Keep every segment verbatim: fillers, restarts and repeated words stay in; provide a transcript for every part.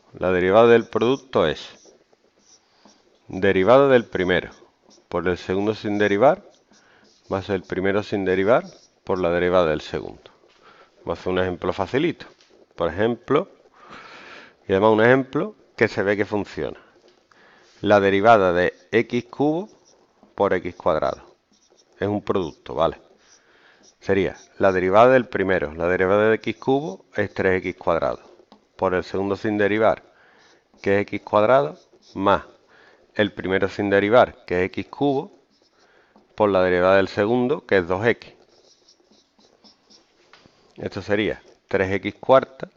La derivada del producto es derivada del primero por el segundo sin derivar más el primero sin derivar por la derivada del segundo. Vamos a hacer un ejemplo facilito. Por ejemplo, y además un ejemplo que se ve que funciona. La derivada de x cubo por x cuadrado. Es un producto, ¿vale? Sería la derivada del primero, la derivada de x cubo es tres x cuadrado, por el segundo sin derivar, que es x cuadrado, más el primero sin derivar, que es x cubo, por la derivada del segundo, que es dos x. Esto sería tres x cuarta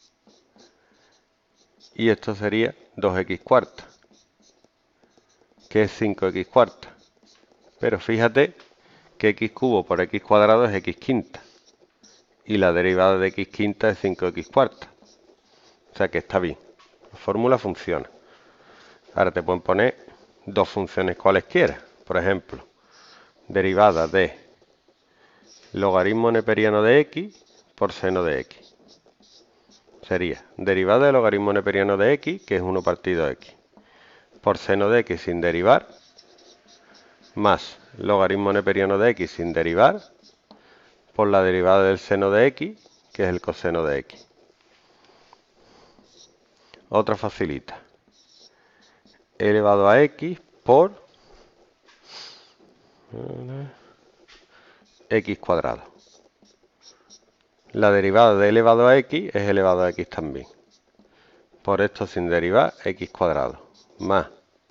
y esto sería dos x cuarta, que es cinco x cuarta. Pero fíjate que x cubo por x cuadrado es x quinta y la derivada de x quinta es cinco x cuarta. O sea que está bien. La fórmula funciona. Ahora te pueden poner dos funciones cualesquiera. Por ejemplo, derivada de logaritmo neperiano de x por seno de x. Sería derivada de logaritmo neperiano de x, que es uno partido x, por seno de x sin derivar, más logaritmo neperiano de x sin derivar, por la derivada del seno de x, que es el coseno de x. Otra facilita. E elevado a x por x cuadrado. La derivada de elevado a x es elevado a x también. Por esto sin derivar, x cuadrado. Más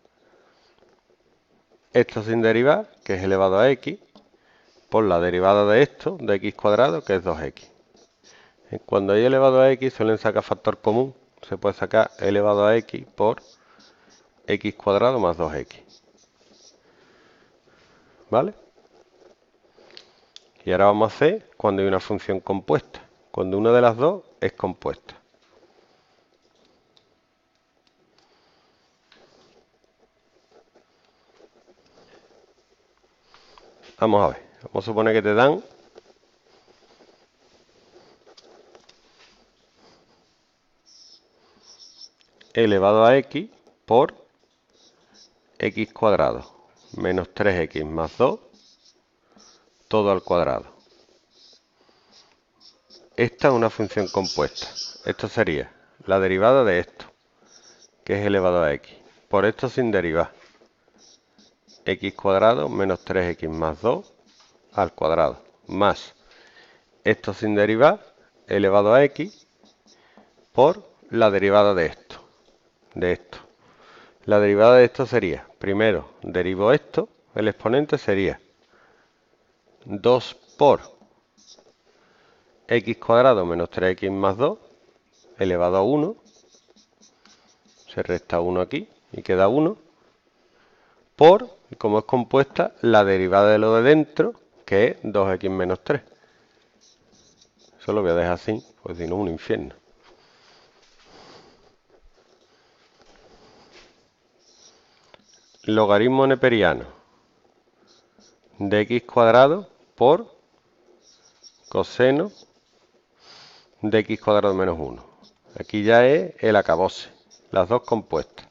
esto sin derivar, que es elevado a x, por la derivada de esto, de x cuadrado, que es dos x. Cuando hay elevado a x suelen sacar factor común. Se puede sacar elevado a x por x cuadrado más dos x. ¿Vale? Y ahora vamos a hacer cuando hay una función compuesta. Cuando una de las dos es compuesta. Vamos a ver. Vamos a suponer que te dan elevado a x por x cuadrado menos tres x más dos todo al cuadrado. Esta es una función compuesta. Esto sería la derivada de esto, que es elevado a x, por esto sin derivar. X cuadrado menos tres x más dos al cuadrado, más esto sin derivar, elevado a x, por la derivada de esto, de esto. La derivada de esto sería, primero derivo esto, el exponente sería dos por x cuadrado menos tres x más dos, elevado a uno, se resta uno aquí y queda uno, por, como es compuesta, la derivada de lo de dentro, que es dos x menos tres. Eso lo voy a dejar así, pues si no es un infierno. Logaritmo neperiano de x cuadrado por coseno de x cuadrado menos uno. Aquí ya es el acabose, las dos compuestas.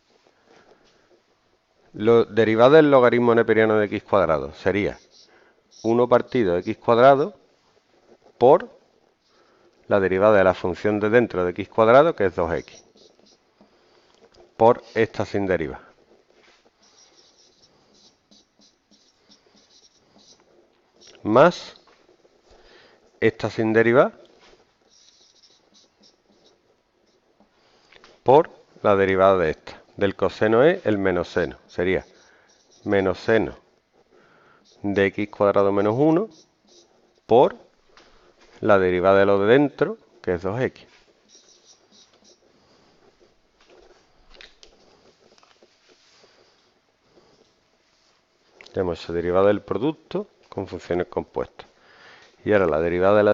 Lo derivada del logaritmo neperiano de x cuadrado sería uno partido x cuadrado por la derivada de la función de dentro de x cuadrado, que es dos x, por esta sin derivar. Más esta sin derivar por la derivada de esta. Del coseno es el menos seno. Sería menos seno de x cuadrado menos uno por la derivada de lo de dentro, que es dos x. Tenemos esa derivada del producto con funciones compuestas. Y ahora la derivada de la